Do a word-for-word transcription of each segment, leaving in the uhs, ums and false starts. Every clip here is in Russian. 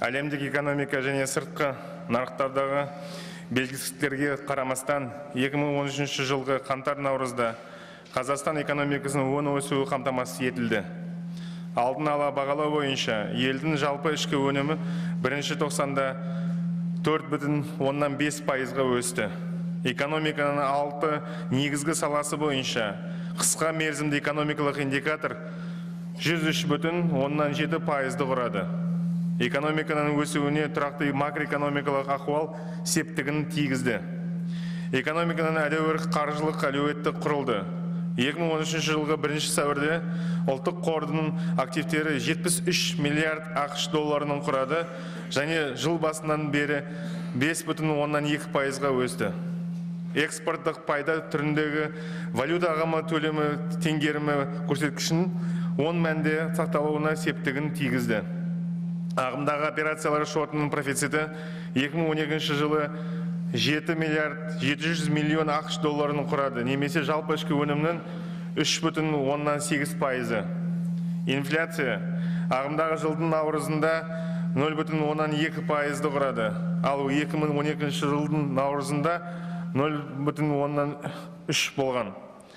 Әлемдік экономика және сыртқы нарықтардағы белгісіздіктерге қарамастан екі мың он үшінші жылғы қаңтар-наурызда Қазақстан экономикасының оң өсуі қамтамасыз етілді. Алдын ала бағалау бойынша елдің жалпы ішкі өнімі бірінші тоқсанда төрт бүтін оннан бес пайызға өсті. Экономиканың алты негізгі саласы бойынша қысқа мерзімді экономикалық индикатор жүз үш бүтін оннан жеті пайызды құрады. Экономиканың өсуіне тұрақты макроэкономикалық ахуал септігін тигізді. Экономиканың әлеует қаржылық әлеуеті құрылды. екі мың он үшінші жылғы бірінші сәуірде ұлттық қордың активтері жетпіс үш миллиард ақш долларының құрады және жыл басынан бері бес бүтін оннан екі пайызға өсті. Экспорттық пайда түріндегі валюта ағымы төлемі теңгерімі көрсеткішін оң мәнде сақталуына септігін тигізді. Ағымдағы операциялар шотының профициті екі мың он екінші жылы жеті миллиард жеті жүз миллион ақш долларын құрады, немесе жалпы ішкі өнімнің үш бүтін оннан сегіз пайызы. Инфляция ағымдағы жылдың наурызында нөл бүтін оннан екі пайызды құрады, ал екі мың он екінші жылдың наурызында нөл бүтін оннан үш болған.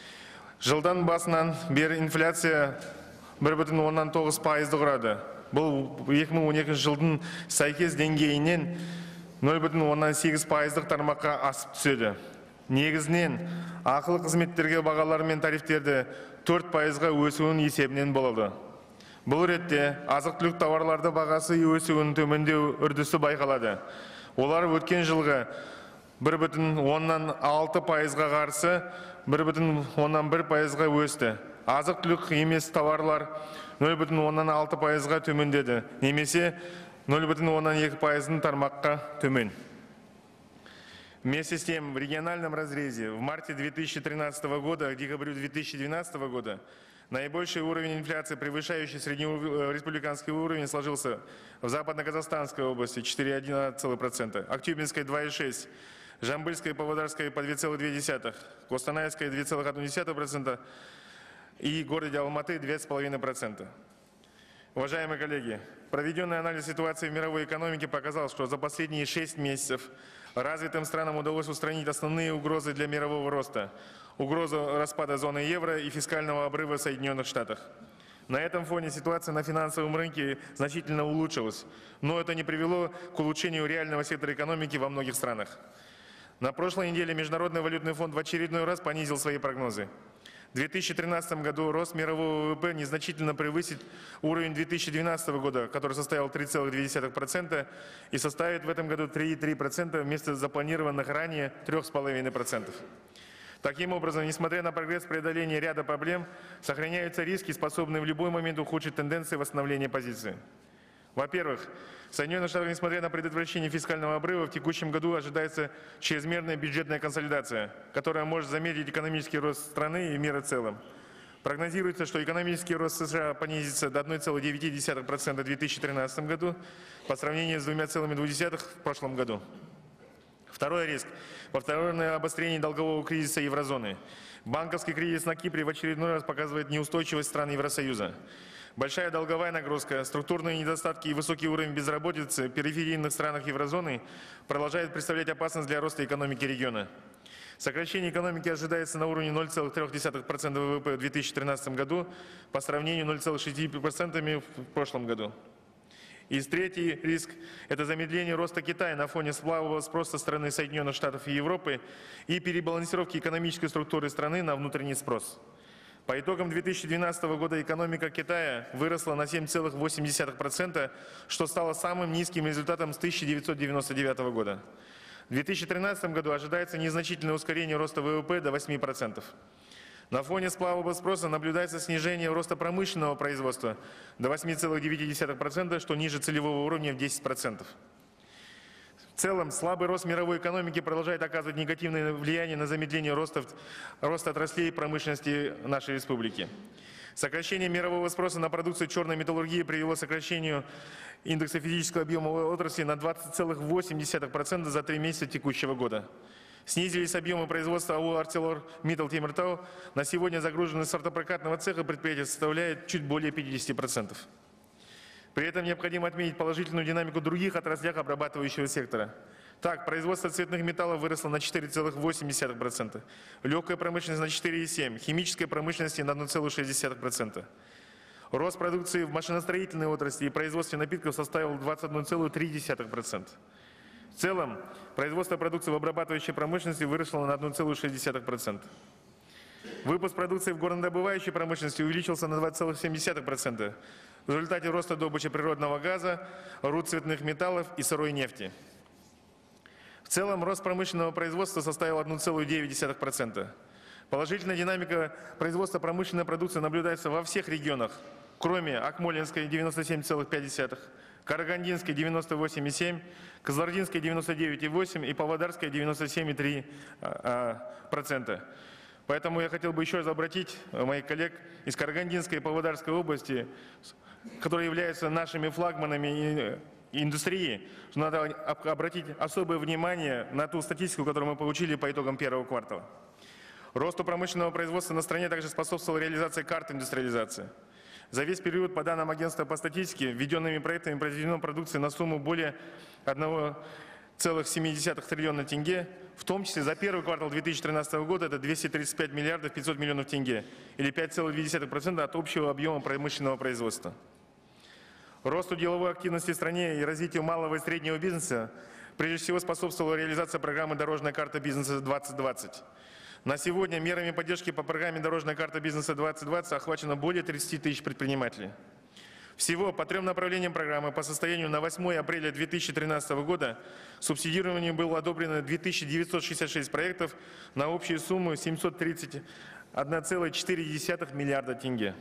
Жылдан басынан бері инфляция бір бүтін оннан тоғыз пайызды құрады. Бұл екі мың он екінші жылдың сәйкес деңгейінен нөл бүтін оннан сегіз пайыздық тармаққа асып түседі. Негізінен ақылы қызметтерге бағалар мен тарифтерді төрт пайызға өсуінің есебінен болды. Бұл ретте азық-түлік тауарларды бағасы өсуінің төмендеу үрдісі байқалады. Олар өткен жылғы бір бүтін оннан алты пайызға қарсы бір бүтін оннан бір пайызға өсті. Азық-түлік емес тауарлар нөл бүтін оннан алты пайызға төмендеді, немесе нөл бүтін оннан екі пайыздың тармаққа төмен. Вместе с тем, в региональном разрезе в марте две тысячи тринадцатого года к декабрю две тысячи двенадцатого года наибольший уровень инфляции, превышающий среднереспубликанский уровень, сложился в Западно-Казахстанской области четыре целых одна десятая процента, Актюбинской два целых шесть десятых процента, Жамбыльской и Павлодарской по две целых две десятых процента, Костанайской две целых одна десятая процента и городе Алматы две целых пять десятых процента. Уважаемые коллеги, проведенный анализ ситуации в мировой экономике показал, что за последние шесть месяцев развитым странам удалось устранить основные угрозы для мирового роста, угрозу распада зоны евро и фискального обрыва в Соединенных Штатах. На этом фоне ситуация на финансовом рынке значительно улучшилась, но это не привело к улучшению реального сектора экономики во многих странах. На прошлой неделе Международный валютный фонд в очередной раз понизил свои прогнозы. В две тысячи тринадцатом году рост мирового ВВП незначительно превысит уровень две тысячи двенадцатого года, который составил три целых две десятых процента, и составит в этом году три целых три десятых процента вместо запланированных ранее трёх целых пяти десятых процента. Таким образом, несмотря на прогресс преодоления ряда проблем, сохраняются риски, способные в любой момент ухудшить тенденции восстановления позиции. Во-первых, в Соединенных Штатах, несмотря на предотвращение фискального обрыва, в текущем году ожидается чрезмерная бюджетная консолидация, которая может замедлить экономический рост страны и мира в целом. Прогнозируется, что экономический рост США понизится до одной целой девяти десятых процента в две тысячи тринадцатом году по сравнению с двумя целыми двумя десятых процента в прошлом году. Второй риск – повторное обострение долгового кризиса еврозоны. Банковский кризис на Кипре в очередной раз показывает неустойчивость стран Евросоюза. Большая долговая нагрузка, структурные недостатки и высокий уровень безработицы в периферийных странах еврозоны продолжают представлять опасность для роста экономики региона. Сокращение экономики ожидается на уровне ноль целых три десятых процента ВВП в две тысячи тринадцатом году по сравнению с ноль целых шесть десятых процента в прошлом году. И третий риск – это замедление роста Китая на фоне слабого спроса со стороны Соединенных Штатов и Европы и перебалансировки экономической структуры страны на внутренний спрос. По итогам две тысячи двенадцатого года экономика Китая выросла на семь целых восемь десятых процента, что стало самым низким результатом с тысяча девятьсот девяносто девятого года. В две тысячи тринадцатом году ожидается незначительное ускорение роста ВВП до восьми процентов. На фоне слабого спроса наблюдается снижение роста промышленного производства до восьми целых девяти десятых процента, что ниже целевого уровня в десять процентов. В целом, слабый рост мировой экономики продолжает оказывать негативное влияние на замедление роста, роста отраслей промышленности нашей республики. Сокращение мирового спроса на продукцию черной металлургии привело к сокращению индекса физического объема отрасли на двадцать целых восемь десятых процента за три месяца текущего года. Снизились объемы производства АО «ArcelorMittal Темиртау». На сегодня загруженность сортопрокатного цеха предприятия составляет чуть более пятидесяти процентов. При этом необходимо отметить положительную динамику других отраслях обрабатывающего сектора. Так, производство цветных металлов выросло на четыре целых восемь десятых процента, легкая промышленность на четыре целых семь десятых процента, химическая промышленность на одна целая шесть десятых процента. Рост продукции в машиностроительной отрасли и производстве напитков составил двадцать одна целая три десятых процента. В целом, производство продукции в обрабатывающей промышленности выросло на одна целая шесть десятых процента. Выпуск продукции в горнодобывающей промышленности увеличился на два целых семь десятых процента в результате роста добычи природного газа, руд цветных металлов и сырой нефти. В целом, рост промышленного производства составил одна целая девять десятых процента. Положительная динамика производства промышленной продукции наблюдается во всех регионах, кроме Акмолинской девяносто семь целых пять десятых процента, Карагандинской девяносто восемь целых семь десятых процента, Кызылординской девяносто девять целых восемь десятых процента и Павлодарской девяносто семь целых три процента. Поэтому я хотел бы еще раз обратить моих коллег из Карагандинской и Павлодарской области, которые являются нашими флагманами индустрии, что надо обратить особое внимание на ту статистику, которую мы получили по итогам первого квартала. Росту промышленного производства на стране также способствовала реализация карты индустриализации. За весь период, по данным агентства по статистике, введенными проектами произведено продукции на сумму более одна целая семь десятых триллиона тенге, в том числе за первый квартал две тысячи тринадцатого года это двести тридцать пять миллиардов пятьсот миллионов тенге, или пять целых две десятых процента от общего объема промышленного производства. Росту деловой активности в стране и развитию малого и среднего бизнеса прежде всего способствовала реализация программы «Дорожная карта бизнеса двадцать двадцать». На сегодня мерами поддержки по программе «Дорожная карта бизнеса двадцать двадцать» охвачено более тридцати тысяч предпринимателей. Всего по трем направлениям программы по состоянию на восьмое апреля две тысячи тринадцатого года субсидированием было одобрено две тысячи девятьсот шестьдесят шесть проектов на общую сумму семьсот тридцать одна целая четыре десятых миллиарда тенге.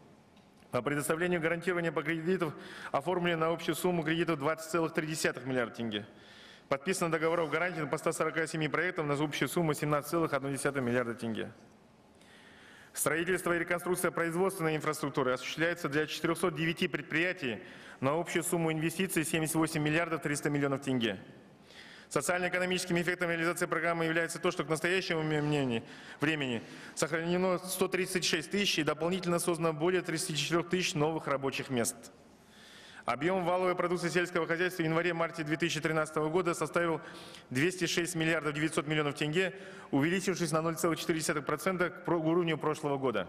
По предоставлению гарантирования по кредитам оформлено на общую сумму кредитов двадцать целых три десятых миллиарда тенге. Подписано договоров гарантий по ста сорока семи проектам на общую сумму семнадцать целых одна десятая миллиарда тенге. Строительство и реконструкция производственной инфраструктуры осуществляется для четырёхсот девяти предприятий на общую сумму инвестиций семьдесят восемь миллиардов триста миллионов тенге. Социально-экономическим эффектом реализации программы является то, что к настоящему времени сохранено сто тридцать шесть тысяч и дополнительно создано более тридцати четырёх тысяч новых рабочих мест. Объем валовой продукции сельского хозяйства в январе-марте две тысячи тринадцатого года составил двести шесть миллиардов девятьсот миллионов тенге, увеличившись на ноль целых четыре десятых процента к уровню прошлого года.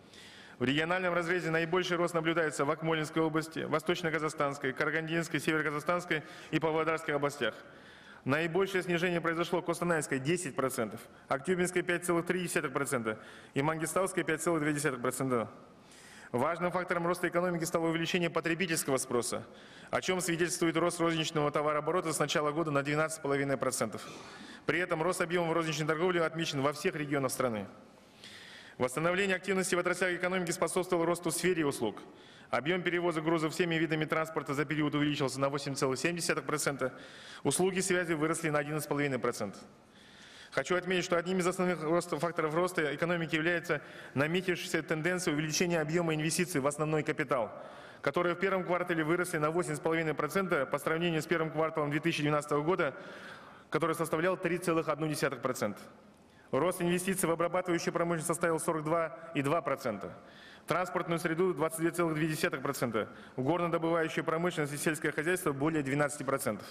В региональном разрезе наибольший рост наблюдается в Акмолинской области, Восточно-Казахстанской, Карагандинской, Северо-Казахстанской и Павлодарской областях. Наибольшее снижение произошло в Костанайской десять процентов, Актюбинской пять целых три десятых процента и Мангистауской пять целых две десятых процента. Важным фактором роста экономики стало увеличение потребительского спроса, о чем свидетельствует рост розничного товарооборота с начала года на двенадцать целых пять десятых процента. При этом рост объемов розничной торговли отмечен во всех регионах страны. Восстановление активности в отраслях экономики способствовало росту в сфере услуг. Объем перевоза грузов всеми видами транспорта за период увеличился на восемь целых семь десятых процента. Услуги связи выросли на одиннадцать целых пять десятых процента. Хочу отметить, что одним из основных факторов роста экономики является наметившаяся тенденция увеличения объема инвестиций в основной капитал, которые в первом квартале выросли на восемь целых пять десятых процента по сравнению с первым кварталом две тысячи двенадцатого года, который составлял три целых одна десятая процента. Рост инвестиций в обрабатывающую промышленность составил сорок два целых две десятых процента. Транспортную среду двадцать две целых две десятых процента. В горнодобывающую промышленность и сельское хозяйство более двенадцати процентов.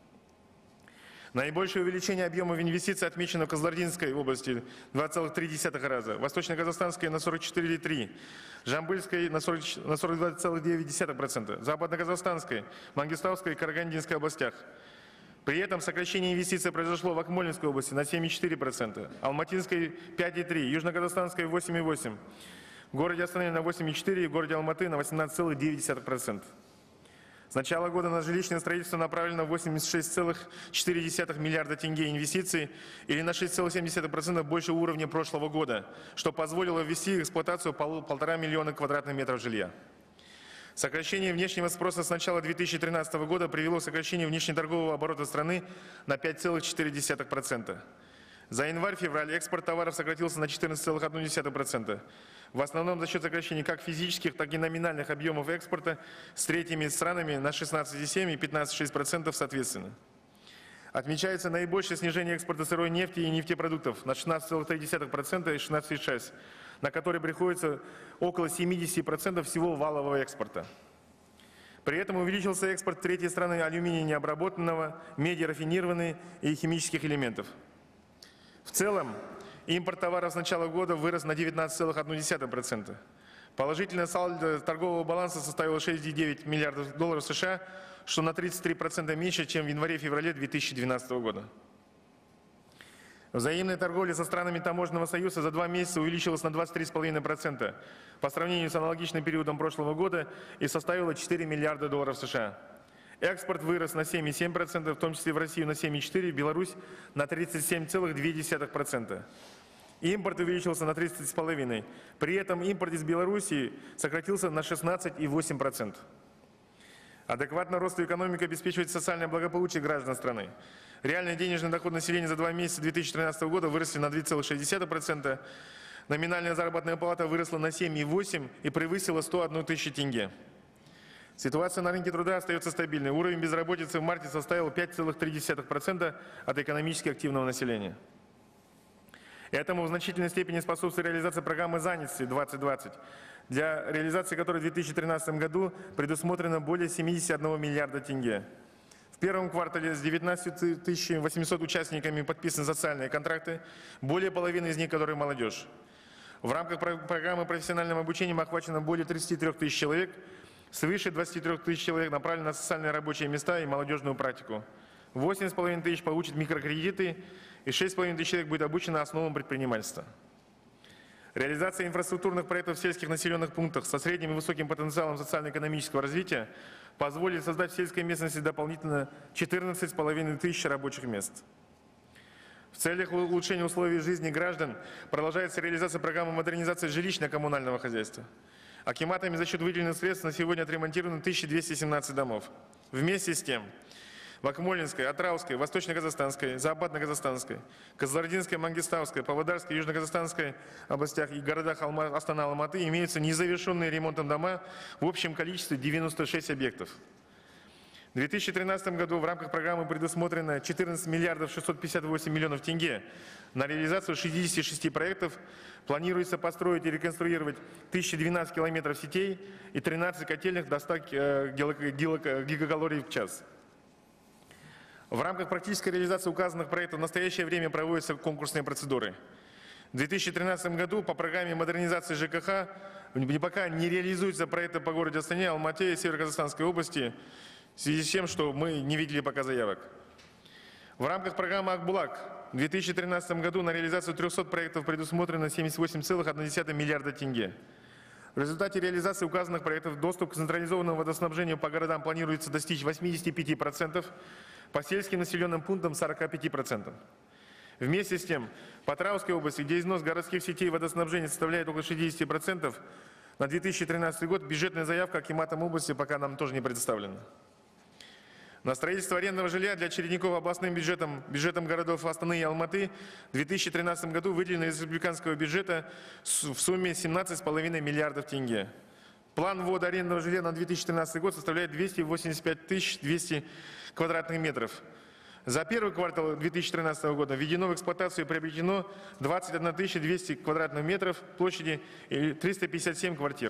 Наибольшее увеличение объемов инвестиций отмечено в Кызылординской области два целых три десятых раза, Восточно-Казахстанской на сорок четыре целых три десятых, Жамбыльской на сорок два целых девять десятых процента, Западно-Казахстанской, Мангистауской и Карагандинской областях. При этом сокращение инвестиций произошло в Акмолинской области на семь целых четыре десятых процента, Алматинской пять целых три десятых, Южно-Казахстанской восемь целых восемь десятых процента, в городе Астане на восемь целых четыре десятых процента и в городе Алматы на восемнадцать целых девять десятых процента. С начала года на жилищное строительство направлено восемьдесят шесть целых четыре десятых миллиарда тенге инвестиций или на шесть целых семь десятых процента больше уровня прошлого года, что позволило ввести в эксплуатацию пол, полтора миллиона квадратных метров жилья. Сокращение внешнего спроса с начала две тысячи тринадцатого года привело к сокращению внешнеторгового оборота страны на пять целых четыре десятых процента. За январь-февраль экспорт товаров сократился на четырнадцать целых одна десятая процента. В основном за счет сокращения как физических, так и номинальных объемов экспорта с третьими странами на шестнадцать целых семь десятых и пятнадцать целых шесть десятых процентов соответственно. Отмечается наибольшее снижение экспорта сырой нефти и нефтепродуктов на шестнадцать целых три десятых процента и шестнадцать целых шесть десятых процента, на которые приходится около семидесяти процентов всего валового экспорта. При этом увеличился экспорт в третьи страны алюминия необработанного, меди рафинированной и химических элементов. В целом, импорт товаров с начала года вырос на девятнадцать целых одну десятую процента. Положительное сальдо торгового баланса составило шесть целых девять десятых миллиардов долларов США, что на тридцать три процента меньше, чем в январе-феврале две тысячи двенадцатого года. Взаимная торговля со странами Таможенного союза за два месяца увеличилась на двадцать три целых пять десятых процента по сравнению с аналогичным периодом прошлого года и составила четыре миллиарда долларов США. Экспорт вырос на семь целых семь десятых процента, в том числе в Россию на семь целых четыре десятых процента, в Беларусь на тридцать семь целых две десятых процента. Импорт увеличился на тридцать целых пять десятых процента. При этом импорт из Беларуси сократился на шестнадцать целых восемь десятых процента. Адекватно росту экономики обеспечивает социальное благополучие граждан страны. Реальный денежный доход населения за два месяца две тысячи тринадцатого года выросли на две целых шесть десятых процента. Номинальная заработная плата выросла на семь целых восемь десятых процента и превысила сто одну тысячу тенге. Ситуация на рынке труда остается стабильной. Уровень безработицы в марте составил пять целых три десятых процента от экономически активного населения. Этому в значительной степени способствует реализация программы занятости двадцать двадцать, для реализации которой в две тысячи тринадцатом году предусмотрено более семидесяти одного миллиарда тенге. В первом квартале с девятнадцатью тысячами восьмисотами участниками подписаны социальные контракты, более половины из них, которые молодежь. В рамках программы профессионального обучения охвачено более тридцати трёх тысяч человек, свыше двадцати трёх тысяч человек направлено на социальные рабочие места и молодежную практику. восемь с половиной тысяч получат микрокредиты, и шесть с половиной тысяч человек будет обучено основам предпринимательства. Реализация инфраструктурных проектов в сельских населенных пунктах со средним и высоким потенциалом социально-экономического развития позволит создать в сельской местности дополнительно четырнадцать с половиной тысяч рабочих мест. В целях улучшения условий жизни граждан продолжается реализация программы модернизации жилищно-коммунального хозяйства. Акиматами за счет выделенных средств на сегодня отремонтировано тысяча двести семнадцать домов. Вместе с тем, в Акмолинской, Атырауской, Восточно-Казахстанской, Западно-Казахстанской, Кызылординской, Мангистауской, Павлодарской, Южно-Казахстанской областях и городах Астана, Алматы имеются незавершенные ремонтом дома в общем количестве девяноста шести объектов. В две тысячи тринадцатом году в рамках программы предусмотрено четырнадцать миллиардов шестьсот пятьдесят восемь миллионов тенге. На реализацию шестидесяти шести проектов планируется построить и реконструировать тысячу двенадцать километров сетей и тринадцать котельных до ста гигакалорий в час. В рамках практической реализации указанных проектов в настоящее время проводятся конкурсные процедуры. В две тысячи тринадцатом году по программе модернизации ЖКХ пока не реализуются проекты по городу Астане, Алмате и Северо-Казахстанской области, в связи с тем, что мы не видели пока заявок. В рамках программы Акбулак в две тысячи тринадцатом году на реализацию трёхсот проектов предусмотрено семьдесят восемь целых одна десятая миллиарда тенге. В результате реализации указанных проектов доступ к централизованному водоснабжению по городам планируется достичь восьмидесяти пяти процентов, по сельским населенным пунктам сорока пяти процентов. Вместе с тем, по Атырауской области, где износ городских сетей водоснабжения составляет около шестидесяти процентов, на две тысячи тринадцатый год бюджетная заявка акиматом области пока нам тоже не предоставлена. На строительство арендного жилья для очередников областным бюджетом, бюджетом городов Астаны и Алматы в две тысячи тринадцатом году выделено из республиканского бюджета в сумме семнадцати с половиной миллиардов тенге. План ввода арендного жилья на две тысячи тринадцатый год составляет двести восемьдесят пять тысяч двести квадратных метров. За первый квартал две тысячи тринадцатого года введено в эксплуатацию и приобретено двадцать одна тысяча двести квадратных метров площади и триста пятьдесят семь квартир.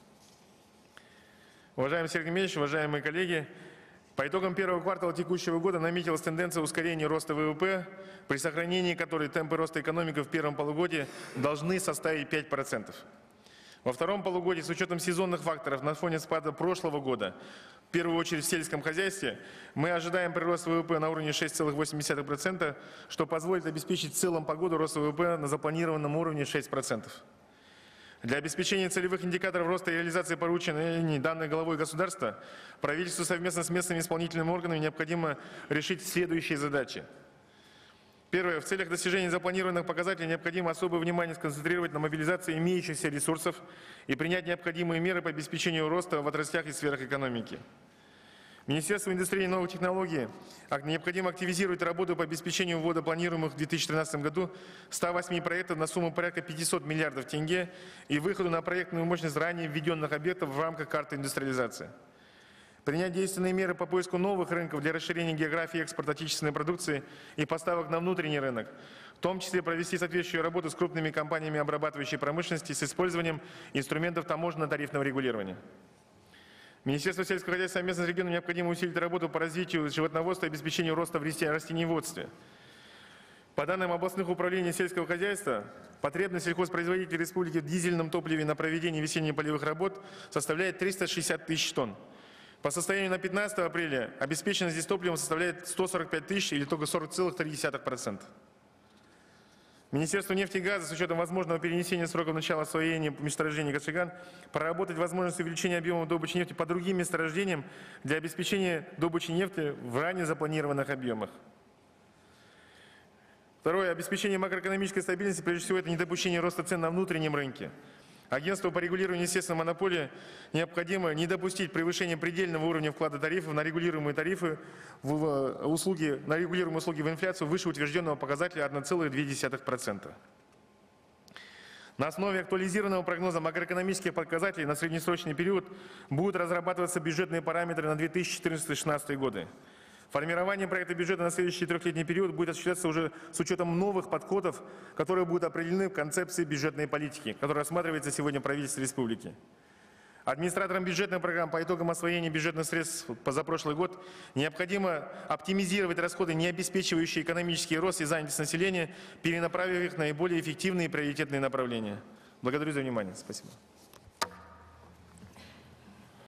Уважаемый Сергей Дмитриевич, уважаемые коллеги, по итогам первого квартала текущего года наметилась тенденция ускорения роста ВВП, при сохранении которой темпы роста экономики в первом полугодии должны составить пять процентов. Во втором полугодии, с учетом сезонных факторов на фоне спада прошлого года, в первую очередь в сельском хозяйстве, мы ожидаем прирост ВВП на уровне шести целых восьми десятых процента, что позволит обеспечить в целом по году рост ВВП на запланированном уровне шесть процентов. Для обеспечения целевых индикаторов роста и реализации поручений данной главой государства правительству совместно с местными исполнительными органами необходимо решить следующие задачи. Первое. В целях достижения запланированных показателей необходимо особое внимание сконцентрировать на мобилизации имеющихся ресурсов и принять необходимые меры по обеспечению роста в отраслях и сферах экономики. Министерству индустрии и новых технологий необходимо активизировать работу по обеспечению ввода планируемых в две тысячи тринадцатом году ста восьми проектов на сумму порядка пятисот миллиардов тенге и выходу на проектную мощность ранее введенных объектов в рамках карты индустриализации. Принять действенные меры по поиску новых рынков для расширения географии экспорта отечественной продукции и поставок на внутренний рынок, в том числе провести соответствующую работу с крупными компаниями обрабатывающей промышленности с использованием инструментов таможенно-тарифного регулирования. Министерству сельского хозяйства совместно с регионом необходимо усилить работу по развитию животноводства и обеспечению роста в растениеводстве. По данным областных управлений сельского хозяйства, потребность сельхозпроизводителей республики в дизельном топливе на проведение весенних полевых работ составляет триста шестьдесят тысяч тонн. По состоянию на пятнадцатое апреля обеспеченность здесь топливом составляет сто сорок пять тысяч или только сорок целых три десятых процента. Министерство нефти и газа с учетом возможного перенесения сроков начала освоения месторождений Кашиган проработать возможность увеличения объема добычи нефти по другим месторождениям для обеспечения добычи нефти в ранее запланированных объемах. Второе. Обеспечение макроэкономической стабильности, прежде всего, это недопущение роста цен на внутреннем рынке. Агентству по регулированию естественной монополии необходимо не допустить превышения предельного уровня вклада тарифов на регулируемые тарифы в услуги, на регулируемые услуги в инфляцию выше утвержденного показателя одна целая две десятых процента. На основе актуализированного прогноза макроэкономических показателей на среднесрочный период будут разрабатываться бюджетные параметры на две тысячи четырнадцатый — две тысячи шестнадцатый годы. Формирование проекта бюджета на следующий трехлетний период будет осуществляться уже с учетом новых подходов, которые будут определены в концепции бюджетной политики, которая рассматривается сегодня правительством республики. Администраторам бюджетной программы по итогам освоения бюджетных средств за прошлый год необходимо оптимизировать расходы, не обеспечивающие экономический рост и занятость населения, перенаправив их на наиболее эффективные и приоритетные направления. Благодарю за внимание. Спасибо.